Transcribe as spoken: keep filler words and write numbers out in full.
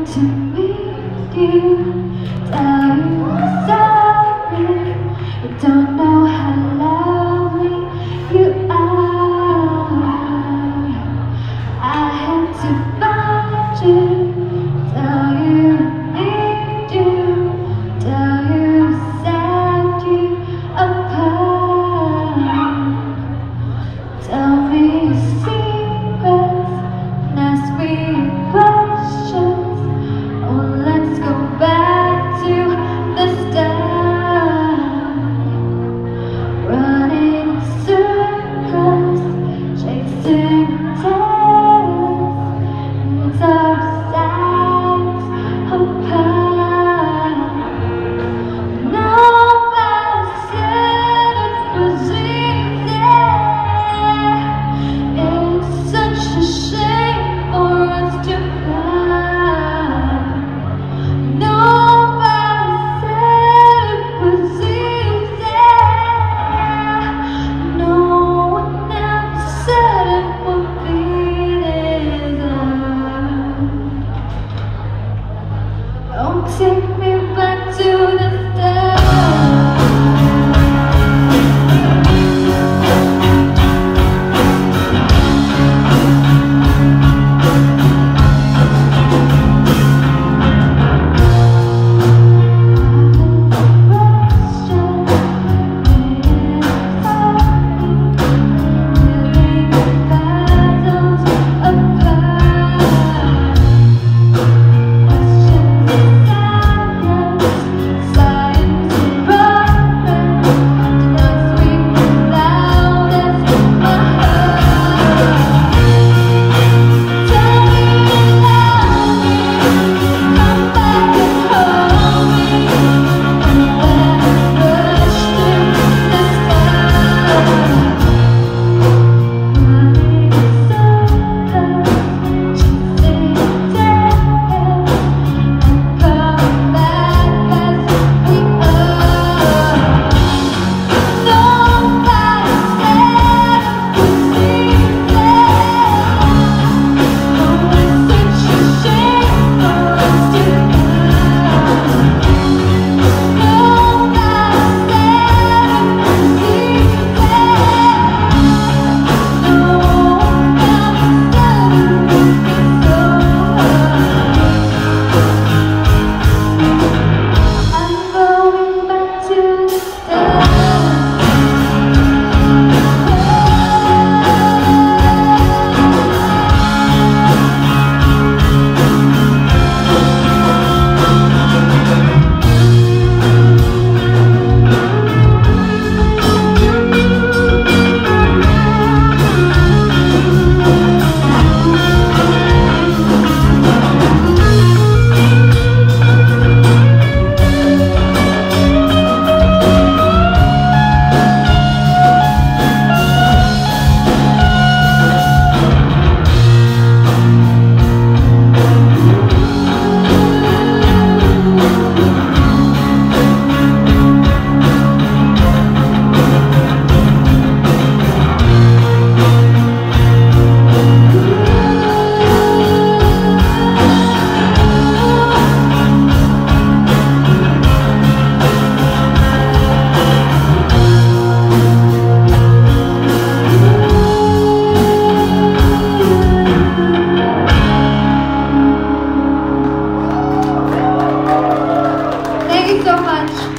to meet you, tell you I'm sorry. You don't know how lovely you are. I had to find you, tell you I need you, tell you set you apart. Tell me your secrets and ask me questions. Oh, let's go back to the start. Running in circles, chasing tails, and our sides apart. Nobody said it was easy. It's such a shame for us to cry. Nobody said it was easy. No one ever said it would be this hard. Don't take me back to the start. Thank you so much.